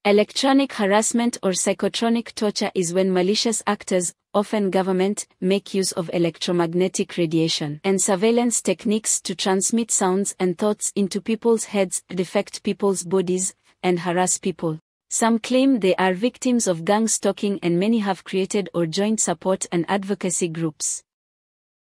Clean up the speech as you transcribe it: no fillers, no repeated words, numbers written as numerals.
Electronic harassment or psychotronic torture is when malicious actors, often government, make use of electromagnetic radiation and surveillance techniques to transmit sounds and thoughts into people's heads, defect people's bodies, and harass people. Some claim they are victims of gang stalking, and many have created or joined support and advocacy groups.